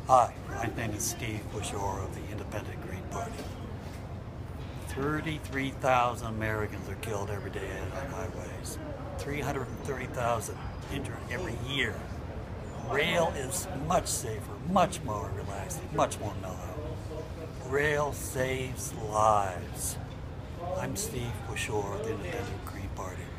Hi, my name is Steve Pushor of the Independent Green Party. 33,000 Americans are killed every day on highways. 330,000 injured every year. Rail is much safer, much more relaxed, much more mellow. Rail saves lives. I'm Steve Pushor of the Independent Green Party.